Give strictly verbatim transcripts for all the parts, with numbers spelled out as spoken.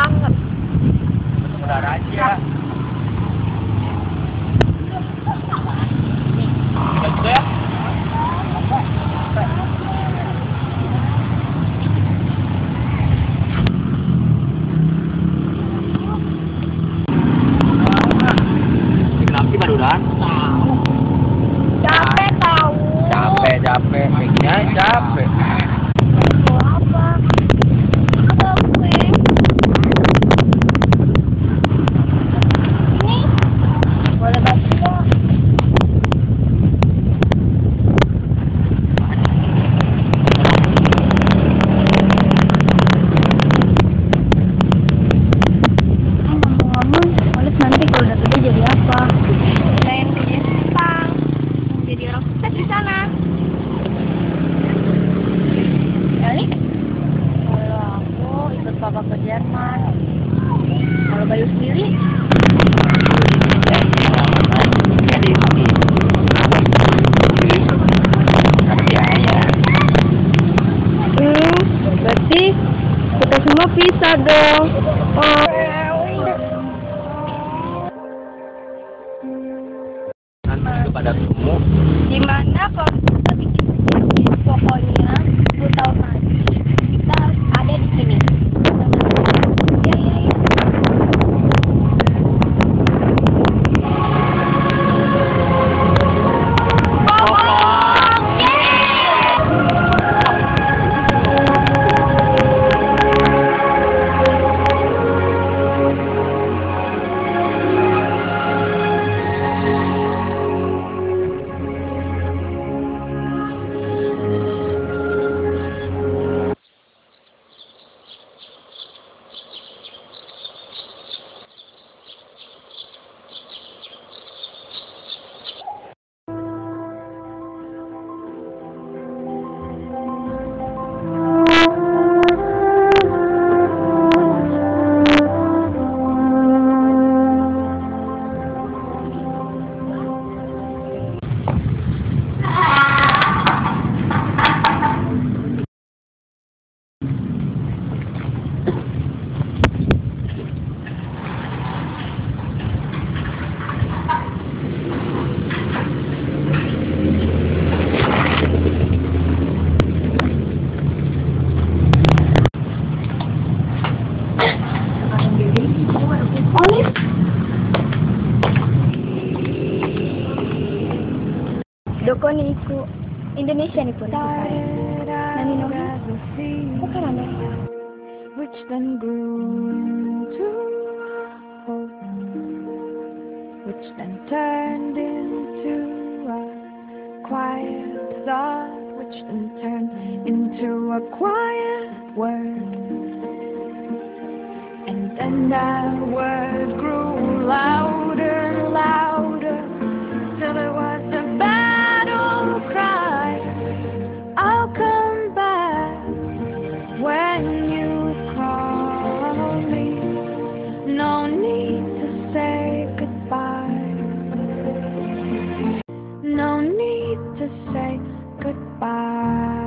banget. Udah aja. Kita juga ya. Kenapa sih barusan? Capek tahu. Capek, capek. Kayaknya capek. Mau apa? Ada gue. Ini boleh bantu nggak? Ngomong-ngomong, Olit nanti kalau udah gede jadi apa? Main kerja Jepang, jadi orang sukses di sana. Kali? Kalau aku ikut papa ke Jerman. Kalau Bayu sendiri? Jadi biaya. Hmm, berarti kita semua pisah dong. Oh. Nanti juga pada ketemu. Gimana kalau kita bikin perjanjian? Pokoknya sepuluh tahun lagi kita harus ada di sini. Ya, ya, ya. Olit. Doko ni iku Indonesia ni pun saya. Nani no. Bukan Amerika. Which then grew into hope, which then turned into a quiet thought, which then turned into a quiet word, and then that word grew louder, louder, till it was a battle cry. I'll come back when you call me. No need to say goodbye. No need to say goodbye.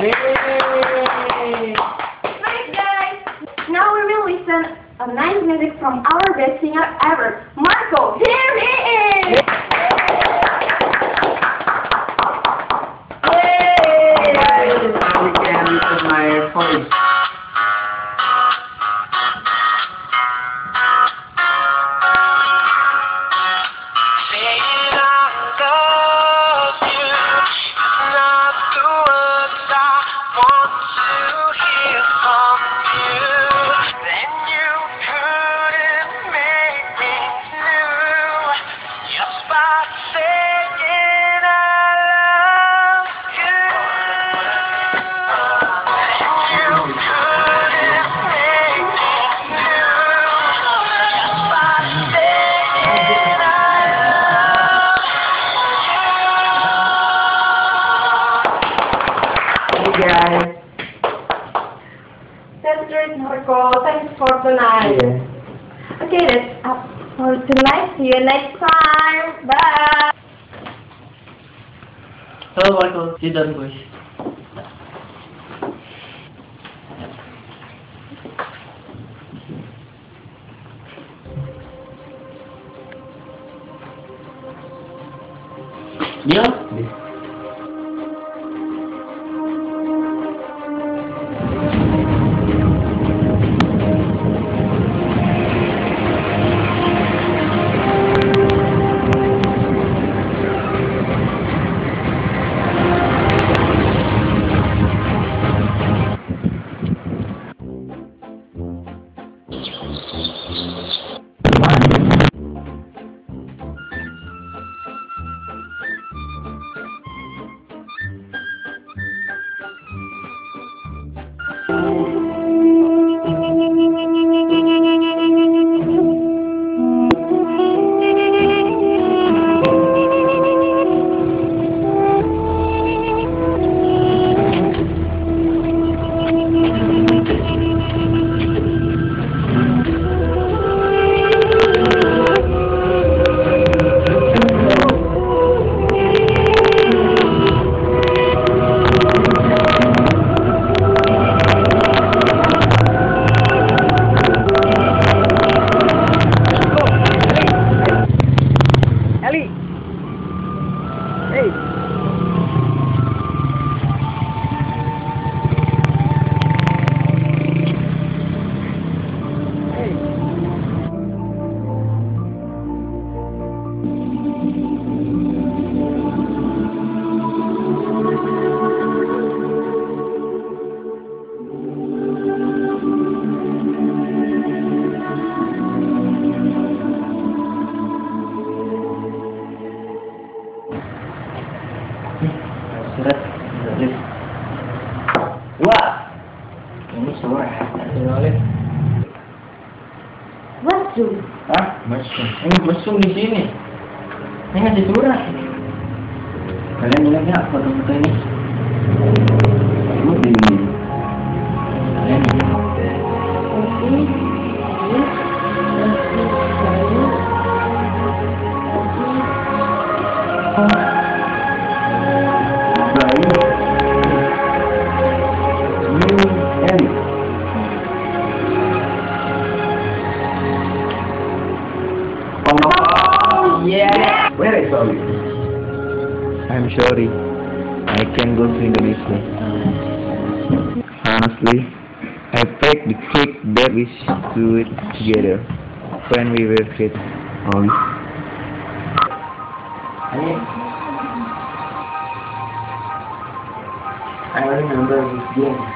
Hey. Hi guys! Now we will listen a nice music from our best singer ever, Marco. Here he is! Yay! Now we can listen my voice. Guys, That's great, Marco. Thanks for tonight. yeah. Okay, that's up for tonight. See you next time. Bye. Hello, Michael. Sit down, please. Deal? Surat dari dua. Ini surat dari Mushroom. ah mesum. Ini mesum di sini. Ini ngasih surat. Kalian lihat nggak foto-foto ini? Lu ini. Kalian lihat. Oh, yeah. Where is Bobby? I'm sorry, I can't go to Indonesia. Honestly, I packed the cake that we should do it together when we were kids. Oh, I remember this game.